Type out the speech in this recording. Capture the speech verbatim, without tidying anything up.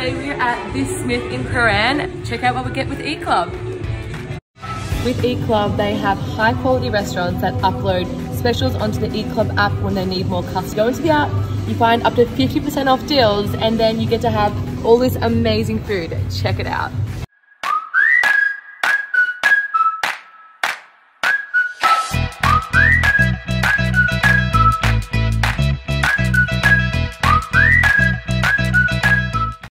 today we're at This Smith in Prahran. Check out what we get with EatClub. With EatClub, they have high quality restaurants that upload specials onto the EatClub app when they need more customers. Go into the app, you find up to fifty percent off deals, and then you get to have all this amazing food. Check it out.